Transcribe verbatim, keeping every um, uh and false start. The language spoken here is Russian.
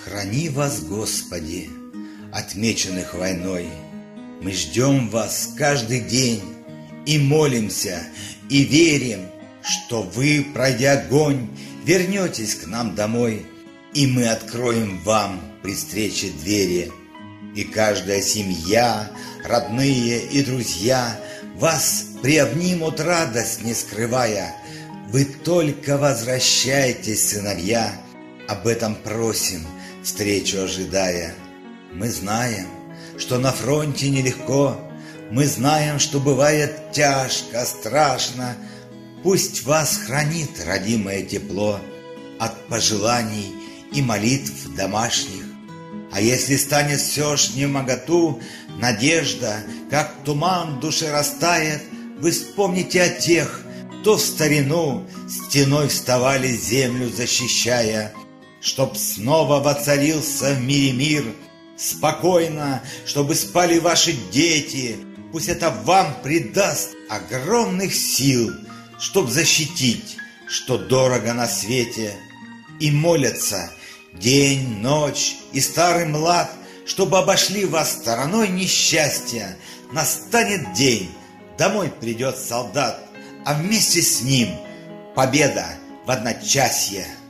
Храни вас, Господи, отмеченных войной. Мы ждем вас каждый день и молимся, и верим, что вы, пройдя огонь, вернетесь к нам домой, и мы откроем вам при встрече двери. И каждая семья, родные и друзья вас приобнимут, радость не скрывая. Вы только возвращайтесь, сыновья, об этом просим, встречу ожидая. Мы знаем, что на фронте нелегко, мы знаем, что бывает тяжко, страшно. Пусть вас хранит родимое тепло от пожеланий и молитв домашних. А если станет все ж невмоготу, надежда, как туман в душе растает, вы вспомните о тех, кто в старину стеной вставали, землю защищая, чтоб снова воцарился в мире мир, спокойно, чтобы спали ваши дети. Пусть это вам придаст огромных сил, чтоб защитить, что дорого на свете. И молятся день, ночь и старый млад, чтобы обошли вас стороной несчастья. Настанет день, домой придет солдат, а вместе с ним победа в одночасье.